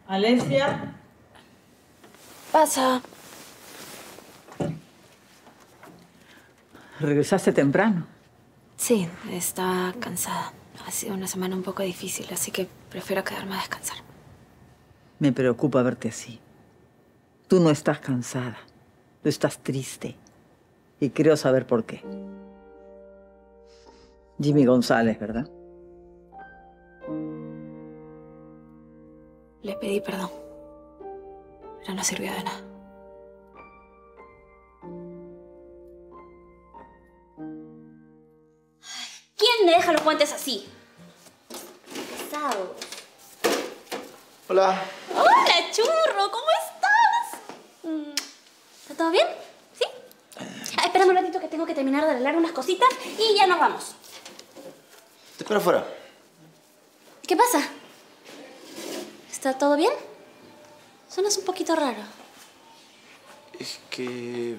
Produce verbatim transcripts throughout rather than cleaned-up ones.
Alesia. Pasa. ¿Regresaste temprano? Sí, estaba cansada. Ha sido una semana un poco difícil, así que prefiero quedarme a descansar. Me preocupa verte así. Tú no estás cansada. Tú estás triste. Y creo saber por qué. Jimmy González, ¿verdad? Le pedí perdón, pero no sirvió de nada. ¿Quién me deja los guantes así? Pesado. Hola. Hola, churro, ¿cómo estás? ¿Está todo bien? ¿Sí? Ah, espérame un ratito que tengo que terminar de arreglar unas cositas y ya nos vamos. Te espero afuera. ¿Qué pasa? ¿Está todo bien? Suenas un poquito raro. Es que...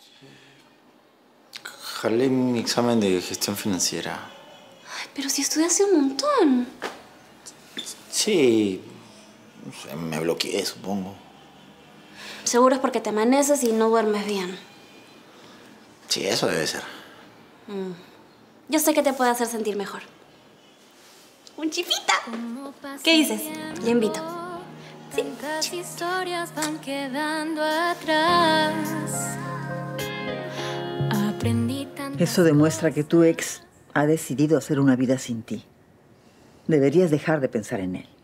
jalé mi examen de gestión financiera. Ay, pero si estudiaste un montón. Sí... no sé, me bloqueé, supongo. Seguro es porque te amaneces y no duermes bien. Sí, eso debe ser. Mm. Yo sé que te puede hacer sentir mejor. ¡Un chipita! ¿Qué dices? Le invito. ¿Sí? Tantas historias van quedando atrás. Aprendí tantas... Eso demuestra que tu ex ha decidido hacer una vida sin ti. Deberías dejar de pensar en él.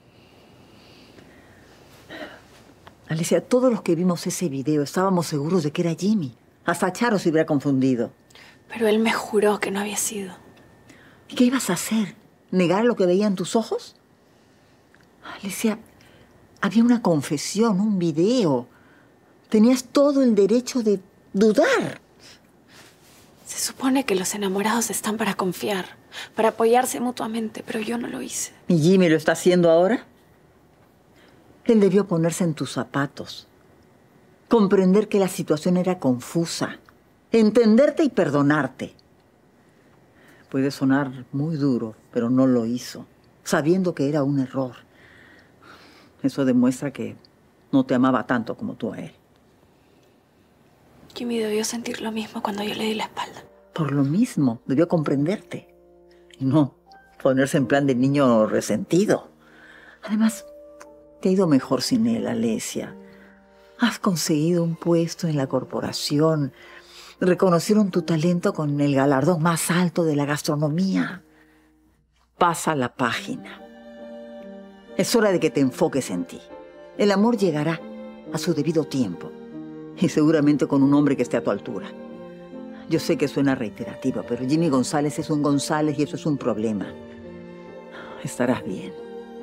Alicia, todos los que vimos ese video estábamos seguros de que era Jimmy. Hasta Charo se hubiera confundido. Pero él me juró que no había sido. ¿Y qué ibas a hacer? ¿Negar lo que veía en tus ojos? Alicia, había una confesión, un video. Tenías todo el derecho de dudar. Se supone que los enamorados están para confiar, para apoyarse mutuamente, pero yo no lo hice. ¿Y Jimmy lo está haciendo ahora? Él debió ponerse en tus zapatos. Comprender que la situación era confusa. Entenderte y perdonarte. Puede sonar muy duro, pero no lo hizo, sabiendo que era un error. Eso demuestra que no te amaba tanto como tú a él. Jimmy debió sentir lo mismo cuando yo le di la espalda. Por lo mismo, debió comprenderte. Y no ponerse en plan de niño resentido. Además, te ha ido mejor sin él, Alesia. Has conseguido un puesto en la corporación. Reconocieron tu talento con el galardón más alto de la gastronomía. Pasa la página. Es hora de que te enfoques en ti. El amor llegará a su debido tiempo. Y seguramente con un hombre que esté a tu altura. Yo sé que suena reiterativo, pero Jimmy González es un González y eso es un problema. Estarás bien.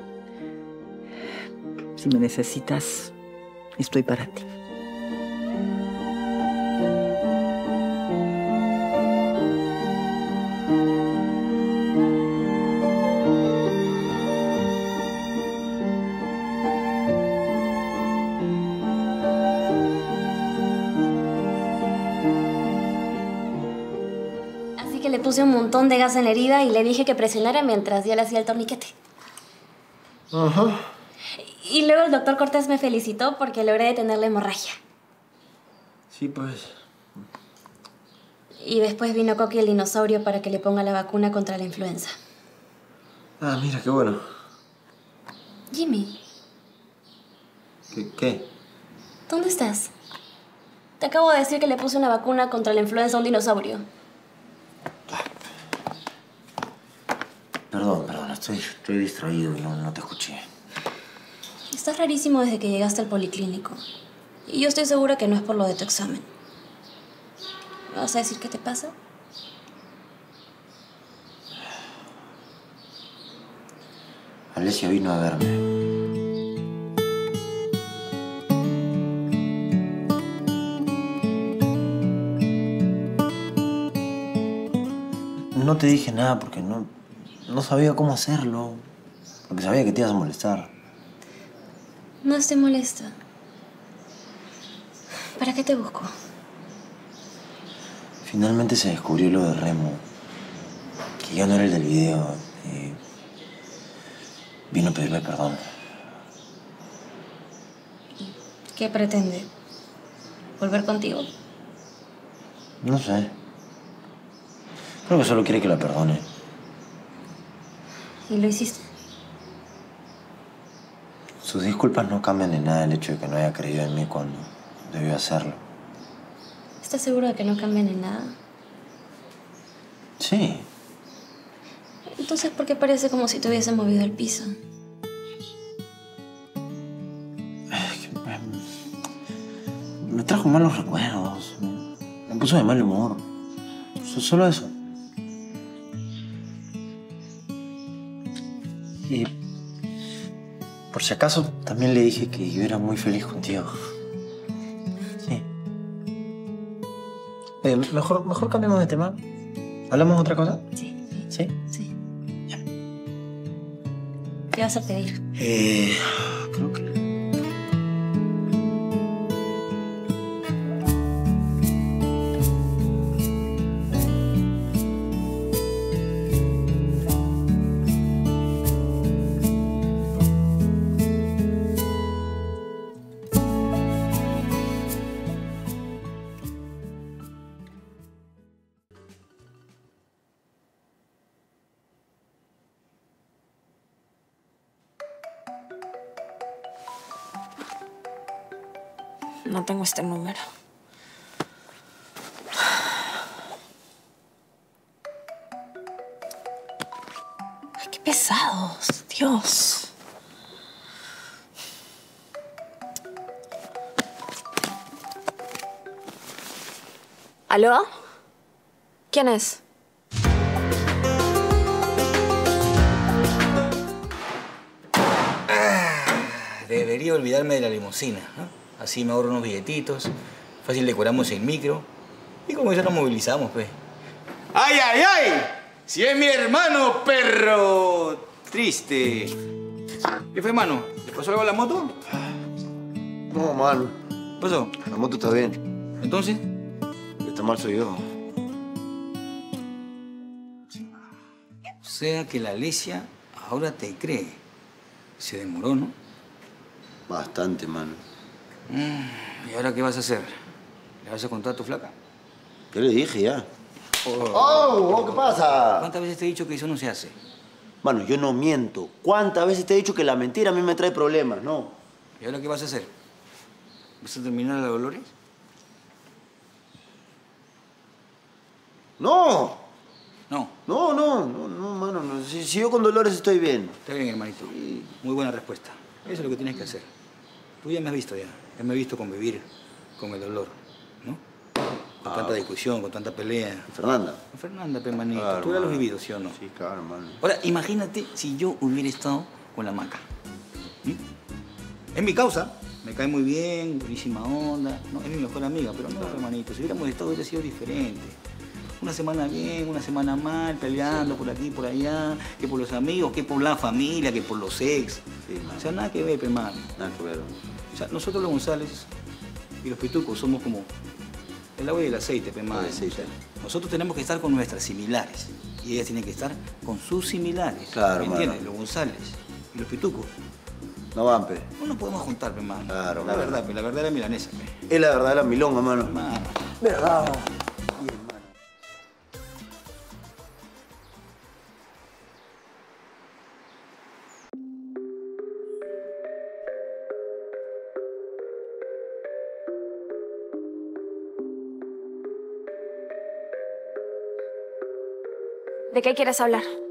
Si me necesitas, estoy para ti. Le puse un montón de gas en la herida y le dije que presionara mientras yo le hacía el torniquete. Ajá. Y luego el doctor Cortés me felicitó porque logré detener la hemorragia. Sí, pues... Y después vino Coqui el dinosaurio para que le ponga la vacuna contra la influenza. Ah, mira, qué bueno. Jimmy. ¿Qué? ¿Qué? ¿Dónde estás? Te acabo de decir que le puse una vacuna contra la influenza a un dinosaurio. Perdón, perdón, estoy, estoy distraído y no, no te escuché. Estás rarísimo desde que llegaste al policlínico. Y yo estoy segura que no es por lo de tu examen. ¿Me vas a decir qué te pasa? Alesia vino a verme. No te dije nada porque no, no sabía cómo hacerlo. Porque sabía que te ibas a molestar. No estoy molesta. ¿Para qué te busco? Finalmente se descubrió lo de Remo. Que yo no era el del video. Y vino a pedirme perdón. ¿Qué pretende? ¿Volver contigo? No sé. Creo que solo quiere que la perdone. ¿Y lo hiciste? Sus disculpas no cambian en nada el hecho de que no haya creído en mí cuando debió hacerlo. ¿Estás seguro de que no cambian en nada? Sí. Entonces, ¿por qué parece como si te hubiese movido el piso? Es que me, me trajo malos recuerdos. Me, me puso de mal humor. So- Solo eso. Y por si acaso también le dije que yo era muy feliz contigo. Sí. Eh, mejor, mejor cambiemos de tema. ¿Hablamos de otra cosa? Sí, ¿Sí? sí. ¿Qué vas a pedir? Eh, creo que... No tengo este número. Ay, qué pesados, Dios. ¿Aló? ¿Quién es? Debería olvidarme de la limusina, ¿no? Así me ahorro unos billetitos, fácil decoramos el micro y con eso nos movilizamos, pues. ¡Ay, ay, ay! ¡Si es mi hermano, perro! Triste. ¿Qué fue, hermano? ¿Le pasó algo a la moto? No, mano. ¿Qué pasó? La moto está bien. ¿Entonces? El que está mal soy yo. O sea que la Alesia ahora te cree. Se demoró, ¿no? Bastante, mano. Mm, ¿y ahora qué vas a hacer? ¿Le vas a contar a tu flaca? Yo le dije ya. ¡Oh! oh ¿Qué pasa? ¿Cuántas veces te he dicho que eso no se hace? Mano, yo no miento. ¿Cuántas veces te he dicho que la mentira a mí me trae problemas? No. ¿Y ahora qué vas a hacer? ¿Vas a terminar la Dolores? ¡No! No. No, no, no, no, mano. No. Si, si yo con Dolores estoy bien. Está bien, hermanito. Muy buena respuesta. Eso es lo que tienes que hacer. Tú ya me has visto ya. Ya me he visto convivir con el dolor, ¿no? Con Ah, tanta discusión, con tanta pelea. Fernanda. Con Fernanda, pe, manito. Claro, Tú ya lo has mano. vivido, ¿sí o no? Sí, claro, mano. Ahora, imagínate si yo hubiera estado con la Maca. ¿Mm? Es mi causa. Me cae muy bien, buenísima onda. No, es mi mejor amiga, pero no, hermanito. Si hubiéramos estado, hubiera sido diferente. Una semana bien, una semana mal, peleando por aquí, por allá, que por los amigos, que por la familia, que por los ex. Sí, mano. O sea, nada que ver, pe, mano. Nada que ver. O sea, nosotros los González y los Pitucos somos como el agua y el aceite, pe, mano. El aceite. O sea, nosotros tenemos que estar con nuestras similares y ellas tienen que estar con sus similares. Claro, ¿Me entiendes? mano. Los González y los Pitucos. No van, pe. No nos podemos juntar, pe, mano. Claro, La mano. verdad, pe, la verdad era milanesa, pe. Es la verdad, la milonga, mano. Mano. ¿Verdad? ¿De qué quieres hablar?